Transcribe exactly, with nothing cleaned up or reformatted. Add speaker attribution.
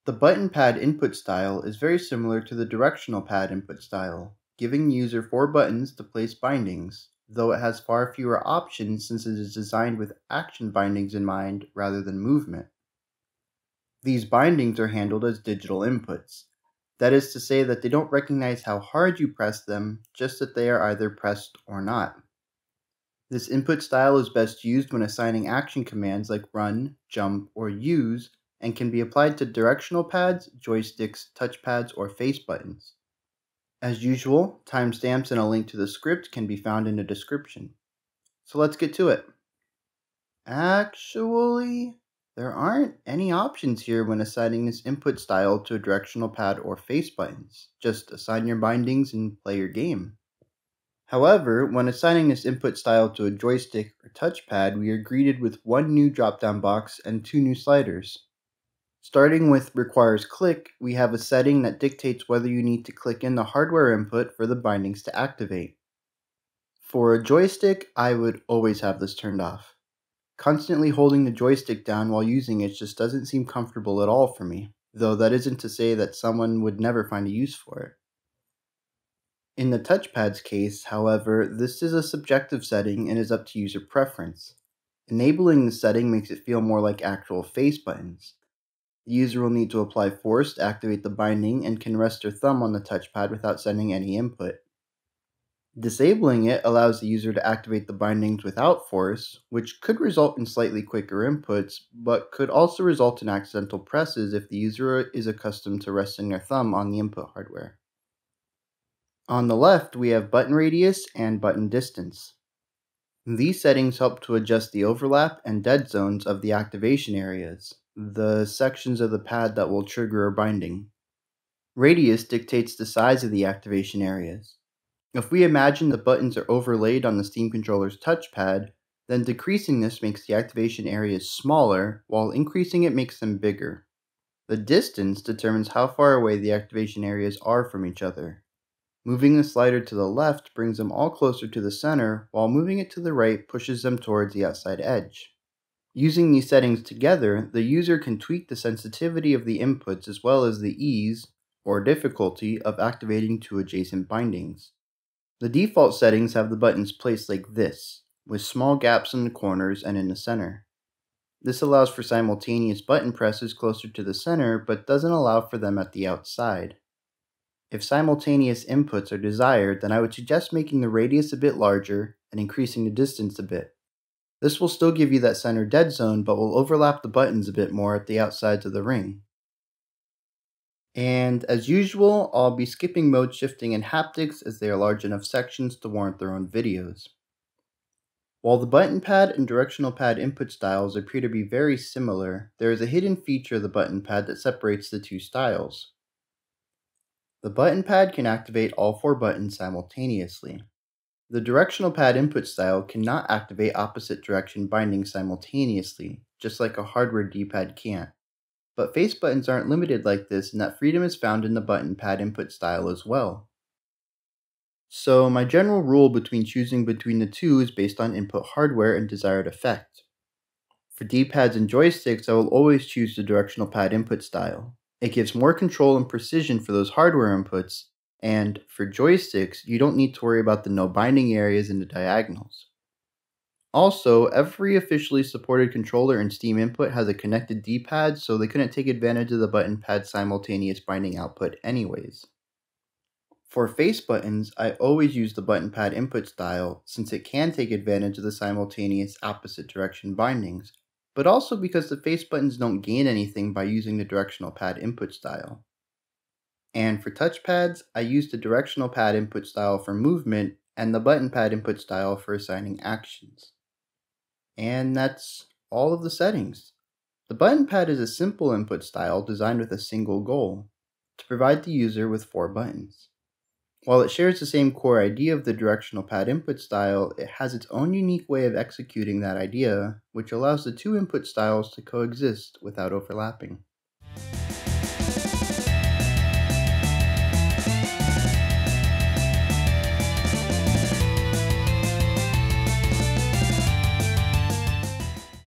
Speaker 1: The button pad input style is very similar to the directional pad input style, giving the user four buttons to place bindings, though it has far fewer options since it is designed with action bindings in mind rather than movement. These bindings are handled as digital inputs. That is to say that they don't recognize how hard you press them, just that they are either pressed or not. This input style is best used when assigning action commands like run, jump, or use, and can be applied to directional pads, joysticks, touchpads, or face buttons. As usual, timestamps and a link to the script can be found in the description. So let's get to it. Actually, there aren't any options here when assigning this input style to a directional pad or face buttons. Just assign your bindings and play your game. However, when assigning this input style to a joystick or touchpad, we are greeted with one new drop-down box and two new sliders. Starting with requires click, we have a setting that dictates whether you need to click in the hardware input for the bindings to activate. For a joystick, I would always have this turned off. Constantly holding the joystick down while using it just doesn't seem comfortable at all for me, though that isn't to say that someone would never find a use for it. In the touchpad's case, however, this is a subjective setting and is up to user preference. Enabling the setting makes it feel more like actual face buttons. The user will need to apply force to activate the binding and can rest their thumb on the touchpad without sending any input. Disabling it allows the user to activate the bindings without force, which could result in slightly quicker inputs, but could also result in accidental presses if the user is accustomed to resting their thumb on the input hardware. On the left, we have button radius and button distance. These settings help to adjust the overlap and dead zones of the activation areas, the sections of the pad that will trigger a binding. Radius dictates the size of the activation areas. If we imagine the buttons are overlaid on the Steam controller's touchpad, then decreasing this makes the activation areas smaller, while increasing it makes them bigger. The distance determines how far away the activation areas are from each other. Moving the slider to the left brings them all closer to the center, while moving it to the right pushes them towards the outside edge. Using these settings together, the user can tweak the sensitivity of the inputs as well as the ease, or difficulty, of activating two adjacent bindings. The default settings have the buttons placed like this, with small gaps in the corners and in the center. This allows for simultaneous button presses closer to the center, but doesn't allow for them at the outside. If simultaneous inputs are desired, then I would suggest making the radius a bit larger and increasing the distance a bit. This will still give you that center dead zone, but will overlap the buttons a bit more at the outsides of the ring. And as usual, I'll be skipping mode shifting and haptics as they are large enough sections to warrant their own videos. While the button pad and directional pad input styles appear to be very similar, there is a hidden feature of the button pad that separates the two styles. The button pad can activate all four buttons simultaneously. The directional pad input style cannot activate opposite direction bindings simultaneously, just like a hardware D-pad can't. But face buttons aren't limited like this, and that freedom is found in the button pad input style as well. So my general rule between choosing between the two is based on input hardware and desired effect. For D-pads and joysticks, I will always choose the directional pad input style. It gives more control and precision for those hardware inputs, and for joysticks, you don't need to worry about the no binding areas in the diagonals. Also, every officially supported controller in Steam Input has a connected D-pad, so they couldn't take advantage of the button pad simultaneous binding output anyways. For face buttons, I always use the button pad input style since it can take advantage of the simultaneous opposite direction bindings, but also because the face buttons don't gain anything by using the directional pad input style. And for touchpads, I use the directional pad input style for movement and the button pad input style for assigning actions. And that's all of the settings. The button pad is a simple input style designed with a single goal, to provide the user with four buttons. While it shares the same core idea of the directional pad input style, it has its own unique way of executing that idea, which allows the two input styles to coexist without overlapping.